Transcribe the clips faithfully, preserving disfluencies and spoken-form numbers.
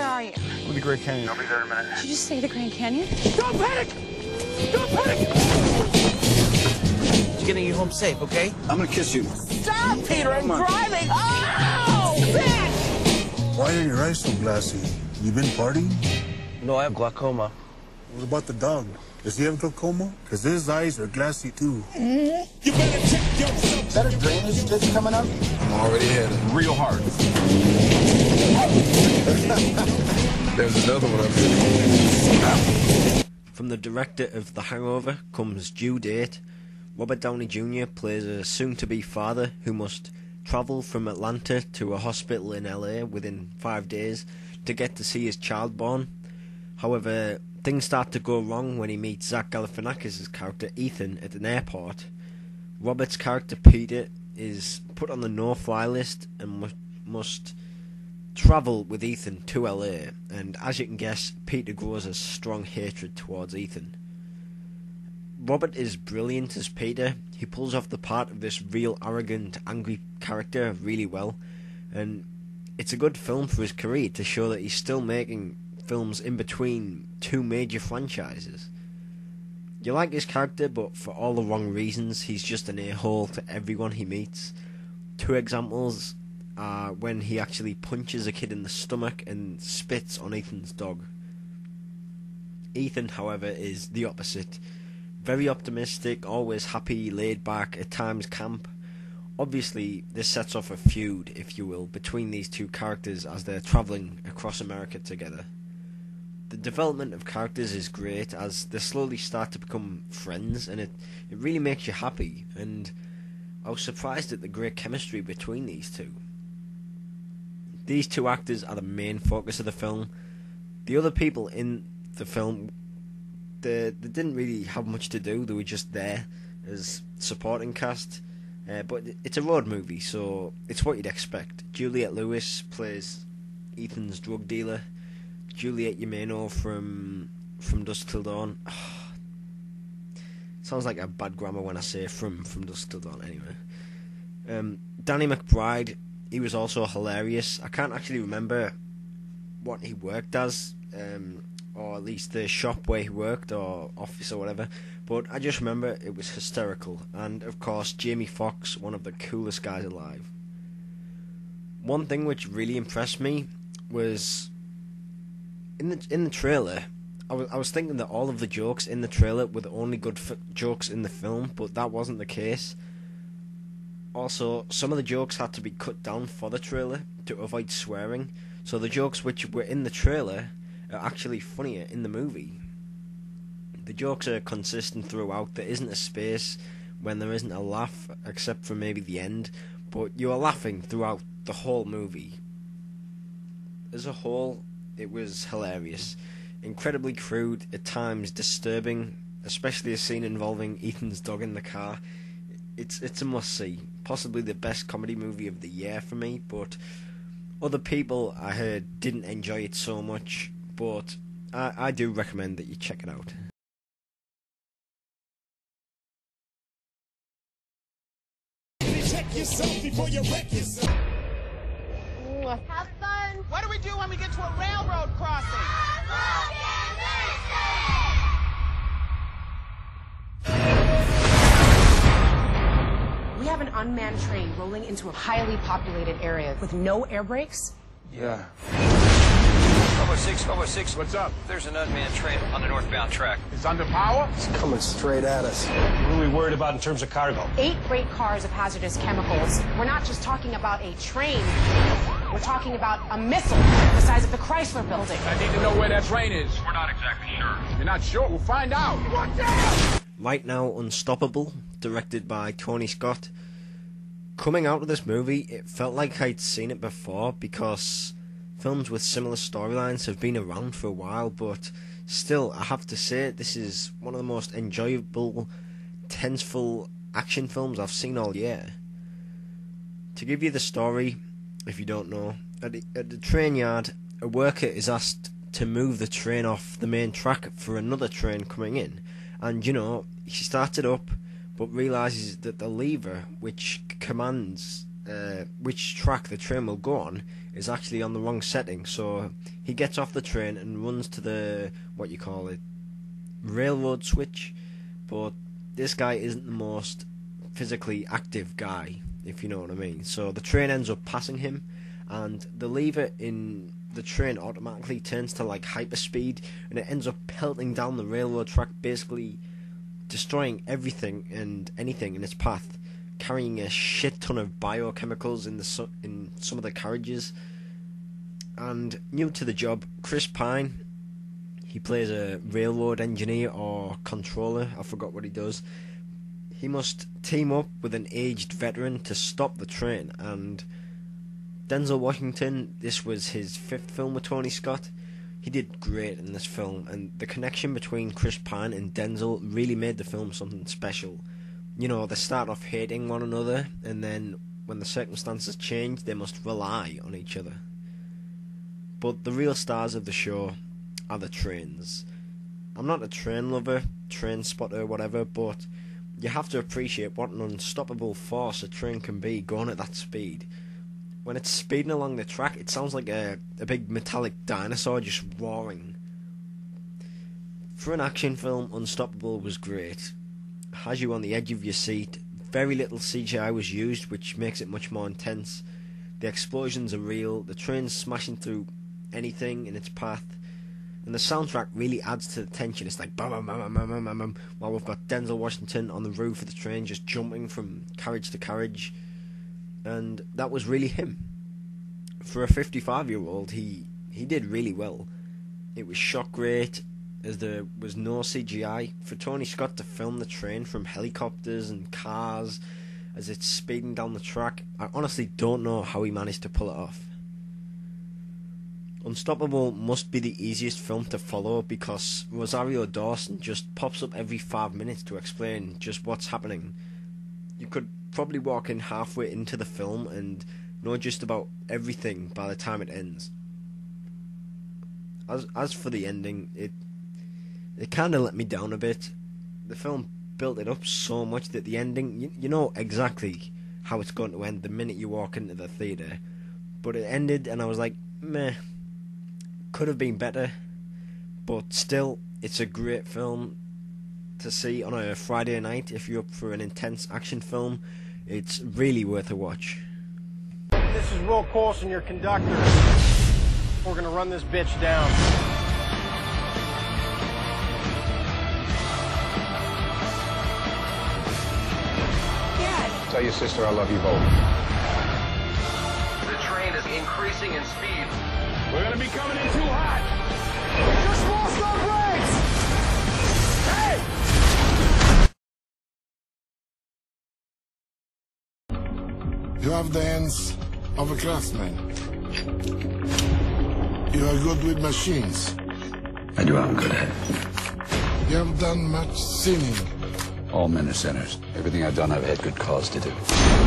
are you? With the Great Canyon. I'll be there in a minute. Did you just say the Grand Canyon? Don't panic! Don't panic! Just getting you home safe, okay? I'm gonna kiss you. Stop, Peter! I'm driving! Oh, bitch! Why are your eyes so glassy? You been partying? No, I have glaucoma. What about the dog? Does he have glaucoma? Because his eyes are glassy too. You better check yourself. Is that a drainage ditch coming up? I'm already headed. Real hard. There's another one up here. From the director of The Hangover comes Due Date. Robert Downey Junior plays a soon-to-be father who must travel from Atlanta to a hospital in L A within five days to get to see his child born. However, things start to go wrong when he meets Zach Galifianakis' character Ethan at an airport. Robert's character Peter is put on the no-fly list and mu must travel with Ethan to L A, and as you can guess, Peter grows a strong hatred towards Ethan. Robert is brilliant as Peter. He pulls off the part of this real arrogant, angry character really well, and it's a good film for his career to show that he's still making films in between two major franchises. You like his character, but for all the wrong reasons. He's just an a-hole to everyone he meets. Two examples are when he actually punches a kid in the stomach and spits on Ethan's dog. Ethan, however, is the opposite. Very optimistic, always happy, laid back, at times camp. Obviously, this sets off a feud, if you will, between these two characters as they're travelling across America together. The development of characters is great as they slowly start to become friends, and it, it really makes you happy, and I was surprised at the great chemistry between these two. These two actors are the main focus of the film. The other people in the film, they, they didn't really have much to do, they were just there as supporting cast, uh, but it's a road movie, so it's what you'd expect. Juliette Lewis plays Ethan's drug dealer. Juliet Yameno from From Dusk Till Dawn. Oh, sounds like a bad grammar when I say from From Dusk Till Dawn. Anyway, um, Danny McBride, he was also hilarious. I can't actually remember what he worked as, um, or at least the shop where he worked, or office or whatever, but I just remember it was hysterical. And of course, Jamie Foxx, one of the coolest guys alive. One thing which really impressed me was In the in the trailer, I was I was thinking that all of the jokes in the trailer were the only good f jokes in the film, but that wasn't the case. Also, some of the jokes had to be cut down for the trailer to avoid swearing, so the jokes which were in the trailer are actually funnier in the movie. The jokes are consistent throughout. There isn't a space when there isn't a laugh, except for maybe the end, but you are laughing throughout the whole movie. As a whole, it was hilarious, incredibly crude, at times disturbing, especially a scene involving Ethan's dog in the car. It's it's a must-see, possibly the best comedy movie of the year for me, but other people I heard didn't enjoy it so much, but I, I do recommend that you check it out. Check yourself before you wreck yourself. Have fun. What do we do when we get to a railroad crossing? We have an unmanned train rolling into a highly populated area with no air brakes. Yeah. Over six, over six. What's up? There's an unmanned train on the northbound track. It's under power? It's coming straight at us. What are we worried about in terms of cargo? Eight freight cars of hazardous chemicals. We're not just talking about a train. We're talking about a missile the size of the Chrysler Building. I need to know where that train is. We're not exactly sure. You're not sure? We'll find out. Watch out! Right Now Unstoppable, directed by Tony Scott. Coming out of this movie, it felt like I'd seen it before, because films with similar storylines have been around for a while, but still, I have to say, this is one of the most enjoyable, tenseful action films I've seen all year. To give you the story, if you don't know, at the, at the train yard, a worker is asked to move the train off the main track for another train coming in, and you know, she starts it up, but realises that the lever which commands uh, which track the train will go on is actually on the wrong setting. So he gets off the train and runs to the, what you call it, railroad switch. But this guy isn't the most physically active guy, if you know what I mean. So the train ends up passing him, and the lever in the train automatically turns to like hyperspeed, and it ends up pelting down the railroad track, basically destroying everything and anything in its path, carrying a shit ton of biochemicals in the su in some of the carriages. And new to the job, Chris Pine, he plays a railroad engineer or controller, I forgot what he does. He must team up with an aged veteran to stop the train, and Denzel Washington, this was his fifth film with Tony Scott. He did great in this film, and the connection between Chris Pine and Denzel really made the film something special. You know, they start off hating one another, and then when the circumstances change, they must rely on each other. But the real stars of the show are the trains. I'm not a train lover, train spotter, whatever, but you have to appreciate what an unstoppable force a train can be going at that speed. When it's speeding along the track, it sounds like a, a big metallic dinosaur just roaring. For an action film, Unstoppable was great. Has you on the edge of your seat. Very little C G I was used, which makes it much more intense. The explosions are real, the train's smashing through anything in its path, and the soundtrack really adds to the tension. It's like bam bam bam bam bam bam bam, while we've got Denzel Washington on the roof of the train just jumping from carriage to carriage. And that was really him. For a fifty-five-year-old, he he did really well. It was shot great, as there was no C G I. For Tony Scott to film the train from helicopters and cars as it's speeding down the track, I honestly don't know how he managed to pull it off. Unstoppable must be the easiest film to follow because Rosario Dawson just pops up every five minutes to explain just what's happening. You could probably walk in halfway into the film and know just about everything by the time it ends. As as for the ending, it it kind of let me down a bit. The film built it up so much that the ending, you, you know exactly how it's going to end the minute you walk into the theatre. But it ended and I was like, meh, could have been better. But still, it's a great film to see on a Friday night if you're up for an intense action film. It's really worth a watch. This is Will Coulson, your conductor. We're gonna run this bitch down. Dad! Tell your sister I love you both. The train is increasing in speed. We're gonna be coming in too hot. Just lost our brakes! Hey! You have the hands of a craftsman. You are good with machines. I do what I'm good at. You have done much sinning. All men are sinners. Everything I've done, I've had good cause to do.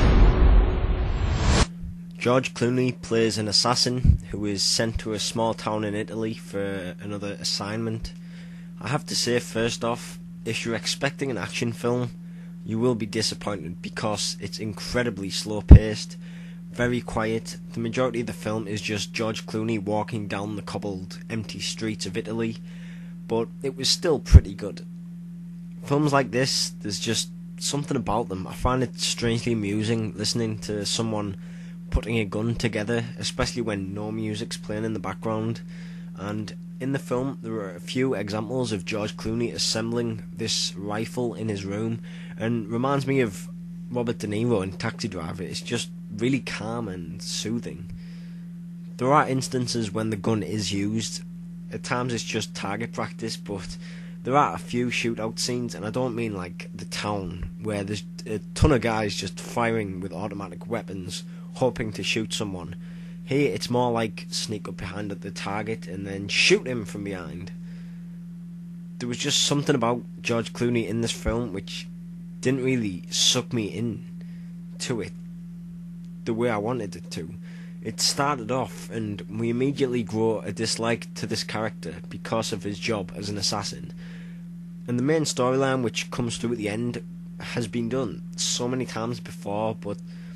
George Clooney plays an assassin who is sent to a small town in Italy for another assignment. I have to say, first off, if you're expecting an action film, you will be disappointed because it's incredibly slow-paced, very quiet. The majority of the film is just George Clooney walking down the cobbled, empty streets of Italy, but it was still pretty good. Films like this, there's just something about them. I find it strangely amusing listening to someone putting a gun together, especially when no music's playing in the background. And in the film, there are a few examples of George Clooney assembling this rifle in his room, and reminds me of Robert De Niro in Taxi Driver. It's just really calm and soothing. There are instances when the gun is used. At times it's just target practice, but there are a few shootout scenes, and I don't mean like the town, where there's a ton of guys just firing with automatic weapons, hoping to shoot someone. Here it's more like sneak up behind the target and then shoot him from behind. There was just something about George Clooney in this film which didn't really suck me in to it the way I wanted it to. It started off and we immediately grow a dislike to this character because of his job as an assassin. And the main storyline which comes through at the end has been done so many times before, but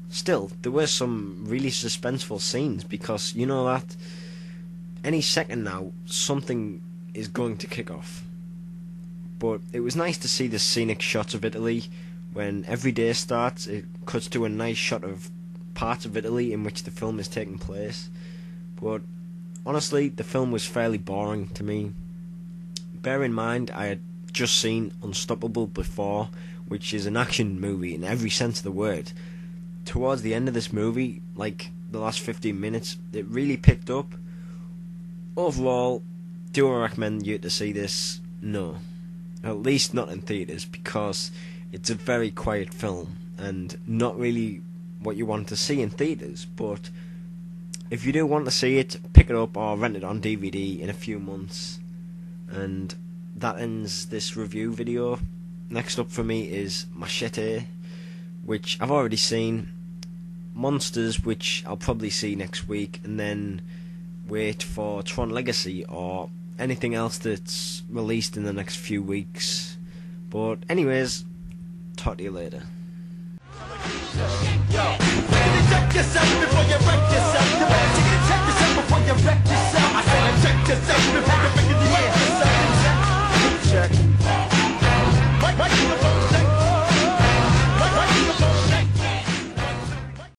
still, there were some really suspenseful scenes, because you know that any second now, something is going to kick off. But it was nice to see the scenic shots of Italy. When every day starts, it cuts to a nice shot of parts of Italy in which the film is taking place. But honestly, the film was fairly boring to me. Bear in mind, I had just seen Unstoppable before, which is an action movie in every sense of the word. Towards the end of this movie, like the last fifteen minutes, it really picked up. Overall, do I recommend you to see this? No. At least not in theatres, because it's a very quiet film and not really what you want to see in theatres. But if you do want to see it, pick it up or rent it on D V D in a few months. And that ends this review video. Next up for me is Machete, which I've already seen. Monsters, which I'll probably see next week, and then wait for Tron Legacy or anything else that's released in the next few weeks. But anyways, talk to you later. Yo, check yourself before you wreck yourself.